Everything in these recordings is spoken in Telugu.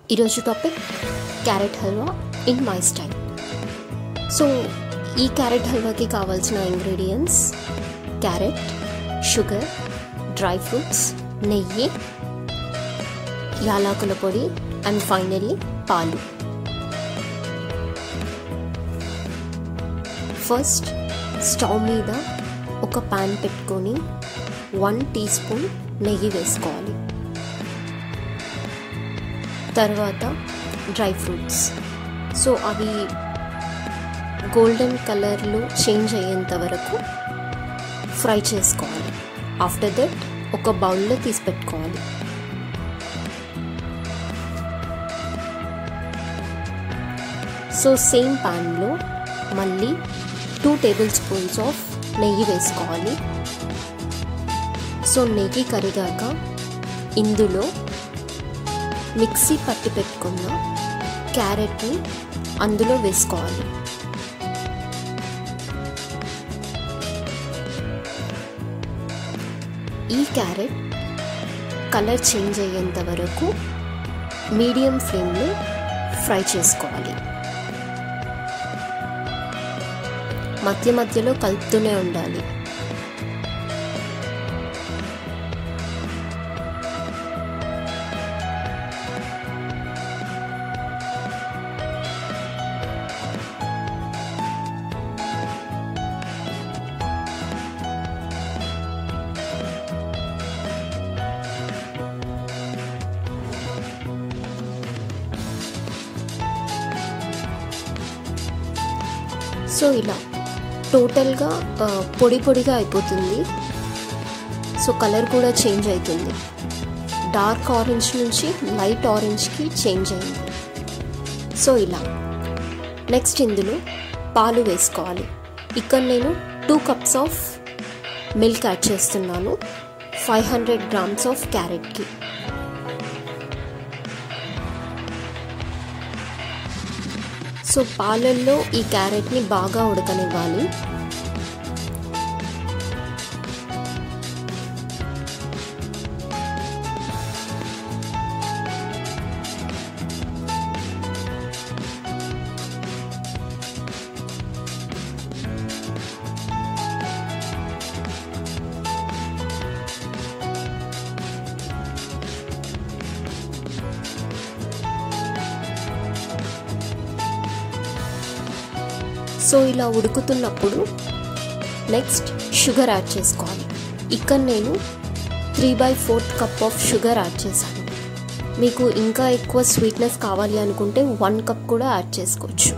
ఈరోజు topic carrot halwa in my style. So ఈ క్యారెట్ హల్వాకి కావాల్సిన ingredients carrot, sugar, dry fruits, నెయ్యి, యాలకుల పొడి అండ్ ఫైనల్లీ పాలు. ఫస్ట్ స్టవ్ మీద ఒక పాన్ పెట్టుకొని 1 టీ స్పూన్ నెయ్యి వేసుకోవాలి. తర్వాత డ్రై ఫ్రూట్స్, సో అవి గోల్డెన్ కలర్లో చేంజ్ అయ్యేంత వరకు ఫ్రై చేసుకోవాలి. ఆఫ్టర్ దట్ ఒక బౌల్లో తీసి పెట్టుకోవాలి. సో సేమ్ ప్యాన్లో మళ్ళీ 2 టేబుల్ స్పూన్స్ ఆఫ్ నెయ్యి వేసుకోవాలి. సో నెయ్యి కరిగాక ఇందులో మిక్సీ పట్టి పెట్టుకున్న క్యారెట్ని అందులో వేసుకోవాలి. ఈ క్యారెట్ కలర్ చేంజ్ అయ్యేంత వరకు మీడియం ఫ్లేమ్లో ఫ్రై చేసుకోవాలి. మధ్య మధ్యలో కలుపుతూనే ఉండాలి. సో ఇలా టోటల్గా పొడి పొడిగా అయిపోతుంది. సో కలర్ కూడా చేంజ్ అవుతుంది. డార్క్ ఆరెంజ్ నుంచి లైట్ ఆరెంజ్కి చేంజ్ అయింది. సో ఇలా నెక్స్ట్ ఇందులో పాలు వేసుకోవాలి. ఇక్కడ నేను 2 కప్స్ ఆఫ్ మిల్క్ యాడ్ చేస్తున్నాను 500 గ్రామ్స్ ఆఫ్ క్యారెట్కి. సో పాలల్లో ఈ క్యారెట్ని బాగా ఉడకనివ్వాలి. సో ఇలా ఉడుకుతున్నప్పుడు నెక్స్ట్ షుగర్ యాడ్ చేసుకోవాలి. ఇక్కడ నేను 3/4 కప్ ఆఫ్ షుగర్ యాడ్ చేశాను. మీకు ఇంకా ఎక్కువ స్వీట్నెస్ కావాలి అనుకుంటే 1 కప్ కూడా యాడ్ చేసుకోవచ్చు.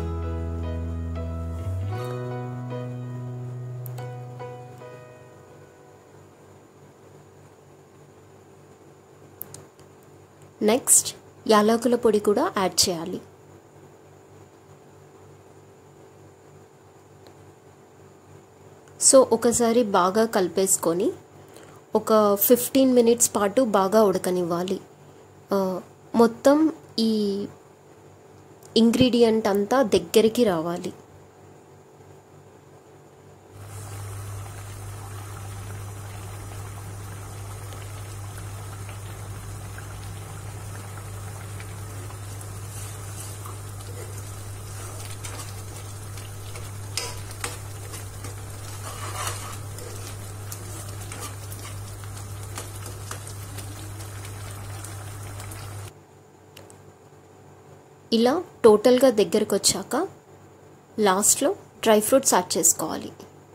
నెక్స్ట్ యాలకుల పొడి కూడా యాడ్ చేయాలి. సో ఒకసారి బాగా కలిపేసుకొని ఒక 15 మినిట్స్ పాటు బాగా ఉడకనివ్వాలి. మొత్తం ఈ ఇంగ్రీడియంట్ అంతా దగ్గరికి రావాలి. ఇలా టోటల్గా దగ్గరకు వచ్చాక లాస్ట్లో డ్రై ఫ్రూట్స్ యాడ్ చేసుకోవాలి.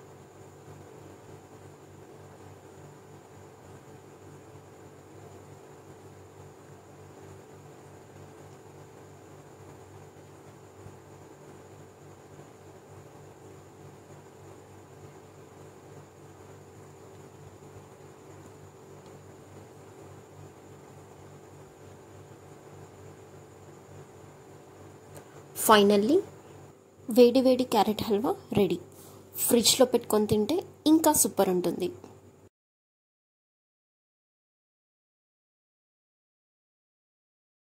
ఫైనల్లీ వేడి వేడి క్యారెట్ హల్వా రెడీ. ఫ్రిడ్జ్లో పెట్టుకొని తింటే ఇంకా సూపర్ ఉంటుంది.